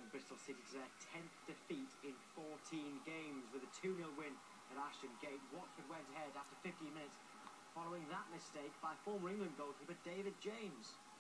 And Bristol City to their 10th defeat in 14 games with a 2-0 win at Ashton Gate. Watford went ahead after 15 minutes following that mistake by former England goalkeeper David James.